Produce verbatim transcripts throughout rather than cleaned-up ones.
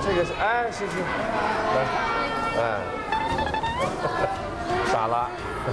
这个是哎，谢谢，来，哎，傻了。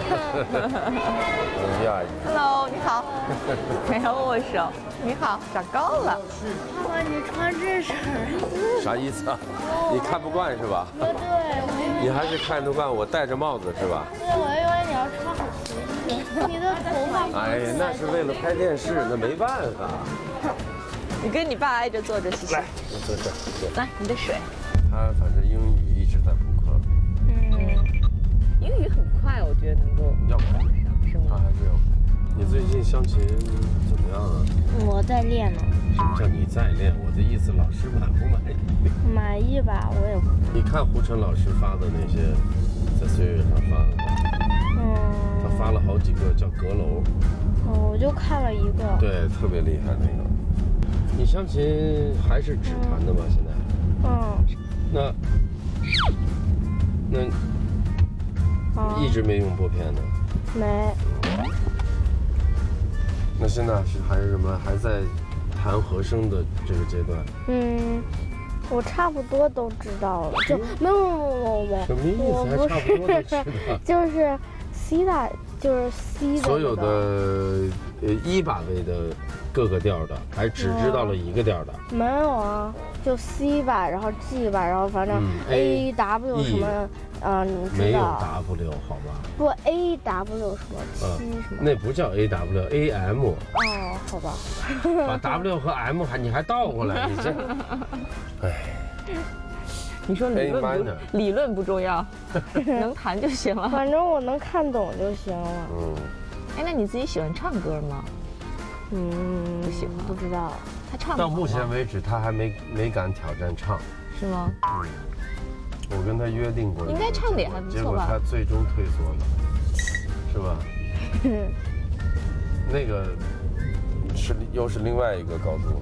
哎呀 ，Hello， 你好，没有握手，你好，长高了。 爸爸，你穿这身儿， 啥意思啊？你看不惯是吧？ 对对， 你还是看得惯我戴着帽子是吧？ 对，我以为你要穿很随意，你的头发。 哎呀，那是为了拍电视，那没办法。 你跟你爸挨着坐着，谢谢。 来，我坐这儿。 来，你的水。 他反正英语一直在补课。 嗯，英语很快，我觉得能够要快上，是吗？ 他还是要。你最近湘琴怎么样啊？ 我在练呢。 什么叫你在练？我的意思，老师满不满意？ 满意吧，我也不。 你看胡晨老师发的那些，在岁月上发的吗？ 嗯。 他发了好几个叫阁楼。 哦，我就看了一个。 对，特别厉害那个。你湘琴还是指弹的吗？现在？ 嗯。 那那一直没用拨片呢？ 没。 那现在是还是什么？还在弹和声的这个阶段？ 嗯，我差不多都知道了，就没有没有没有没有。 什么意思？还差不多都知道？ 就是 C 大，就是 C 的。 所有的呃一把位的各个调的，还只知道了一个调的？ 没有啊，就 C 吧，然后 G 吧，然后反正 A W 什么。嗯，你知道？ 没有 W 好吧？ 不 A W 什么七什么？ 那不叫 A W，A M。 哦，好吧。 把 W 和 M 还你还倒过来，你这，哎。 你说理论不理论不重要，能弹就行了。 反正我能看懂就行了。 嗯。哎，那你自己喜欢唱歌吗？ 嗯， 不喜欢， 不知道。 他唱到目前为止，他还没没敢挑战唱。 是吗？ 嗯。我跟他约定过， 应该唱的也还不错吧？ 结果他最终退缩了，是吧？那个是又是另外一个高度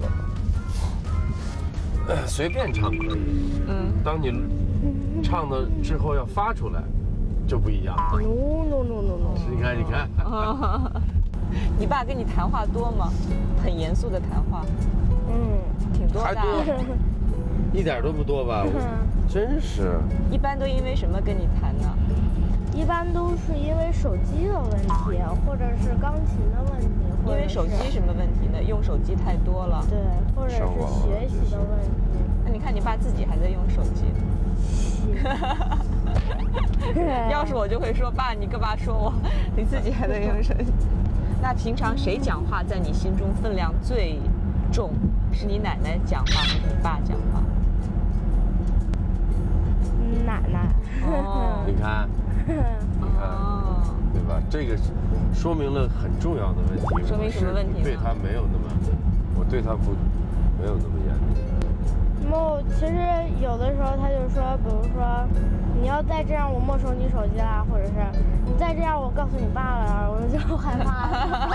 了。随便唱可以，嗯，当你唱的之后要发出来，就不一样了。 No no no no no！ 你看，你看。 你爸跟你谈话多吗？很严肃的谈话。 嗯， 挺多的。 还多。一点都不多吧？真是。 一般都因为什么跟你谈呢？ 一般都是因为手机的问题，或者是钢琴的问题。 因为手机什么问题呢？用手机太多了。 对，或者是学习的问题。 那你看你爸自己还在用手机。要是我就会说，爸，你干嘛说我？你自己还在用手机。那平常谁讲话在你心中分量最重？是你奶奶讲话还是你爸讲话？ 奶奶。 哦， 你看，你看，对吧？这个说明了很重要的问题。 说明什么问题？ 对他没有那么，我对他不没有那么严厉。 没，其实有的时候他就说，比如说，你要再这样，我没收你手机啦，或者是你再这样，我告诉你爸了，我就害怕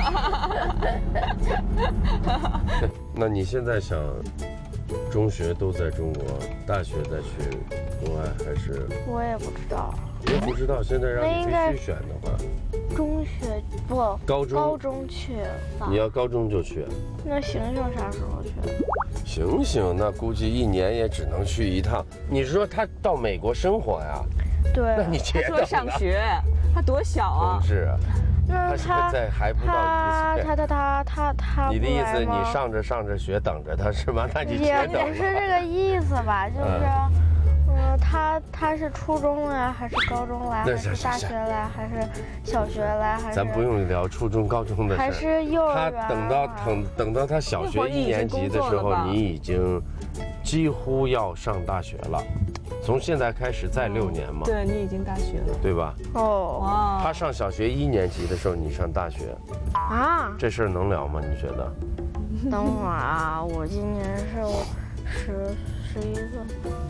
了。 那你现在想，中学都在中国，大学再去国外还是？ 我也不知道。 也不知道，现在让你必须选的话， 中学不， 高中高中去。 你要高中就去。 那醒醒啥时候去？ 醒醒，那估计一年也只能去一趟。你说他到美国生活呀？ 对。 那你且等。他说上学，他多小啊！ 同志， 那他现在还不到他他他他他他。 你的意思，你上着上着学等着他是吗？那你且等。 也是这个意思吧，就是。嗯，他他是初中来还是高中来，还是大学来，还是小学来，还是？ 咱不用聊初中、高中的事。 还是幼儿园。 他等到等等到他小学一年级的时候，你已经几乎要上大学了。从现在开始再六年嘛。 对，你已经大学了， 对吧？ 哦， 哇！ 他上小学一年级的时候，你上大学。 啊？ 这事儿能聊吗？你觉得？ 等会儿啊，我今年是我十十一岁。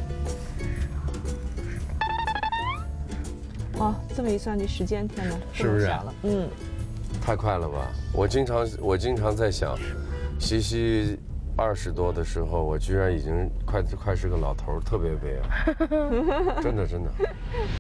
哦，这么一算，这时间天哪， 是不是？ 嗯， 太快了吧！我经常我经常在想，西西二十多的时候，我居然已经快快是个老头，特别悲哀。真的真的。